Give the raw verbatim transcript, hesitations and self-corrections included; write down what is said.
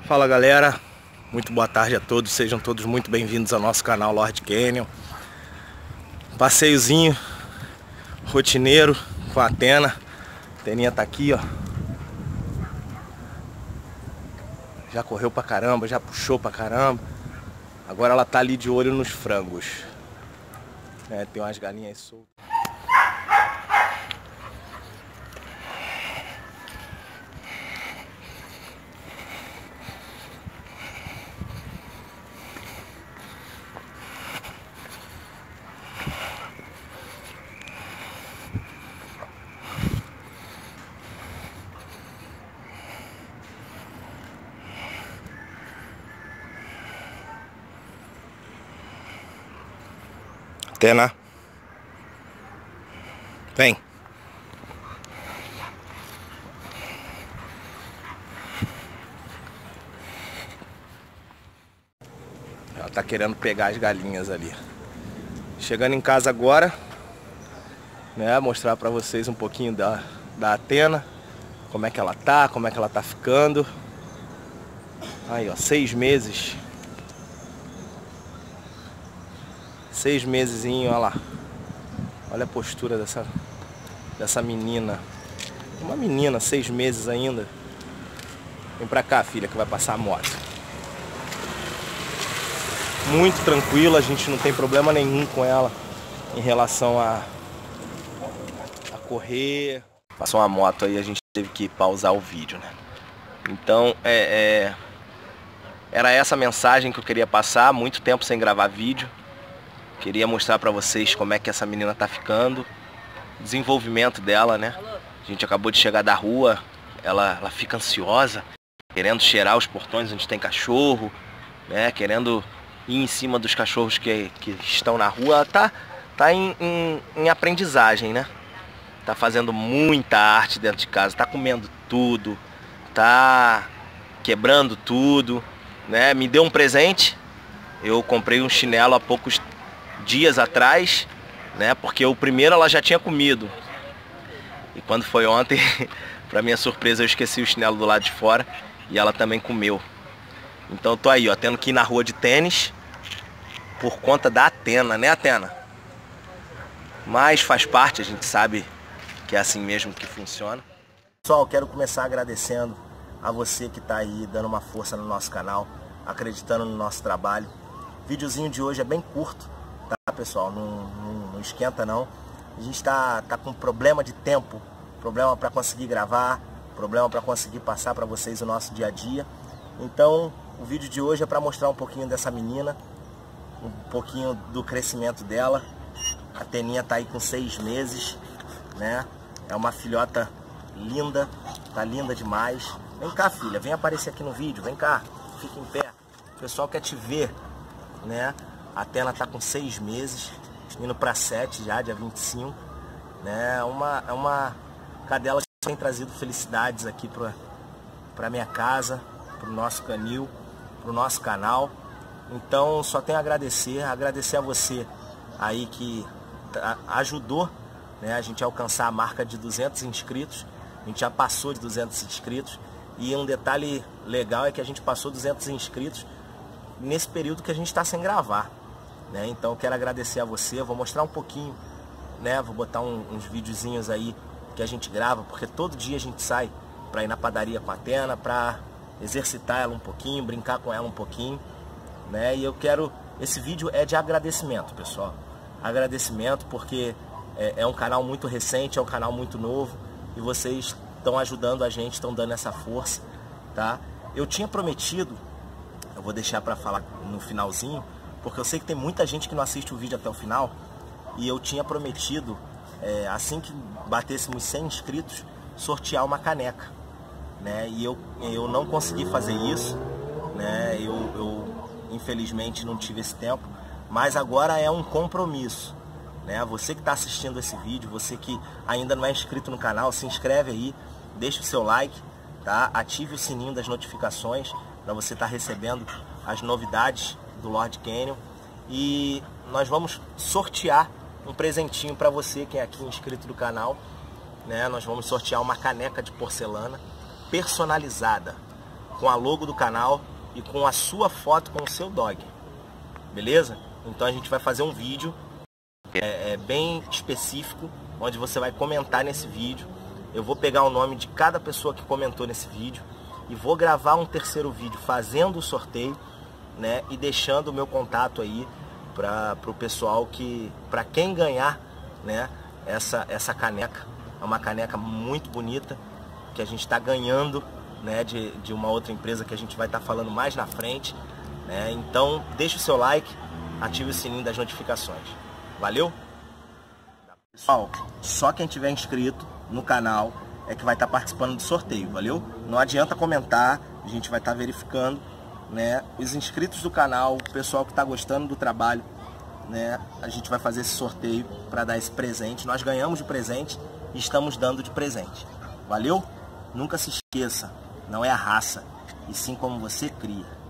Fala galera, muito boa tarde a todos, sejam todos muito bem-vindos ao nosso canal Lord Canyon. Passeiozinho rotineiro com a Athena. A Ateninha tá aqui, ó. Já correu pra caramba, já puxou pra caramba. Agora ela tá ali de olho nos frangos. É, tem umas galinhas soltas. Athena, vem. Ela tá querendo pegar as galinhas ali. Chegando em casa agora, né, mostrar pra vocês um pouquinho da, da Athena, como é que ela tá, como é que ela tá ficando. Aí, ó, seis meses. Seis mesezinho, olha lá. Olha a postura dessa, dessa menina. Uma menina, seis meses ainda. Vem pra cá, filha, que vai passar a moto. Muito tranquila, a gente não tem problema nenhum com ela em relação a, a correr. Passou uma moto aí, a gente teve que pausar o vídeo, né? Então, é, é, era essa mensagem que eu queria passar. Muito tempo sem gravar vídeo. Queria mostrar pra vocês como é que essa menina tá ficando. Desenvolvimento dela, né? A gente acabou de chegar da rua. Ela, ela fica ansiosa, querendo cheirar os portões onde tem cachorro, né? Querendo ir em cima dos cachorros que, que estão na rua. Ela tá, tá em, em, em aprendizagem, né? Tá fazendo muita arte dentro de casa. Tá comendo tudo. Tá quebrando tudo, né? Me deu um presente. Eu comprei um chinelo há poucos dias atrás, né? Porque o primeiro ela já tinha comido. E quando foi ontem, pra minha surpresa, eu esqueci o chinelo do lado de fora e ela também comeu. Então eu tô aí, ó, tendo que ir na rua de tênis por conta da Athena, né, Athena? Mas faz parte, a gente sabe que é assim mesmo que funciona. Pessoal, quero começar agradecendo a você que tá aí dando uma força no nosso canal, acreditando no nosso trabalho. O videozinho de hoje é bem curto, tá, pessoal? Não, não, não esquenta não. A gente tá, tá com problema de tempo, problema para conseguir gravar, problema para conseguir passar para vocês o nosso dia a dia. Então, o vídeo de hoje é para mostrar um pouquinho dessa menina, um pouquinho do crescimento dela. A Ateninha tá aí com seis meses, né? É uma filhota linda, tá linda demais. Vem cá, filha, vem aparecer aqui no vídeo, vem cá, fica em pé. O pessoal quer te ver, né? A Athena tá com seis meses, indo para sete já, dia vinte e cinco. Né? É uma, é uma cadela que tem trazido felicidades aqui para para minha casa, para o nosso canil, para o nosso canal. Então só tenho a agradecer, agradecer a você aí que ajudou, né, a gente a alcançar a marca de duzentos inscritos. A gente já passou de duzentos inscritos. E um detalhe legal é que a gente passou duzentos inscritos nesse período que a gente está sem gravar. Né? Então eu quero agradecer a você, vou mostrar um pouquinho, né? Vou botar um, uns videozinhos aí que a gente grava, porque todo dia a gente sai para ir na padaria com a Athena, para exercitar ela um pouquinho, brincar com ela um pouquinho, né? E eu quero, esse vídeo é de agradecimento, pessoal, agradecimento porque é, é um canal muito recente, é um canal muito novo e vocês estão ajudando a gente, estão dando essa força, tá? Eu tinha prometido, eu vou deixar para falar no finalzinho, porque eu sei que tem muita gente que não assiste o vídeo até o final. E eu tinha prometido, é, assim que batêssemos cem inscritos, sortear uma caneca, né? E eu, eu não consegui fazer isso, né? Eu, eu infelizmente não tive esse tempo. Mas agora é um compromisso, né? Você que está assistindo esse vídeo, você que ainda não é inscrito no canal, se inscreve aí, deixa o seu like, tá? Ative o sininho das notificações para você estar recebendo as novidades do Lord Canyon. E nós vamos sortear um presentinho para você que é aqui inscrito do canal, né? Nós vamos sortear uma caneca de porcelana personalizada, com a logo do canal e com a sua foto com o seu dog, beleza? Então a gente vai fazer um vídeo é, é, bem específico, onde você vai comentar nesse vídeo. Eu vou pegar o nome de cada pessoa que comentou nesse vídeo e vou gravar um terceiro vídeo fazendo o sorteio, né, e deixando o meu contato aí para o pessoal que, para quem ganhar, né, essa, essa caneca. É uma caneca muito bonita que a gente está ganhando, né, de, de uma outra empresa que a gente vai estar tá falando mais na frente, né? Então deixa o seu like, ative o sininho das notificações. Valeu? Pessoal, só quem tiver inscrito no canal é que vai estar tá participando do sorteio, valeu? Não adianta comentar, a gente vai estar tá verificando, né, os inscritos do canal, o pessoal que está gostando do trabalho, né, a gente vai fazer esse sorteio para dar esse presente. Nós ganhamos de presente e estamos dando de presente. Valeu? Nunca se esqueça, não é a raça, e sim como você cria.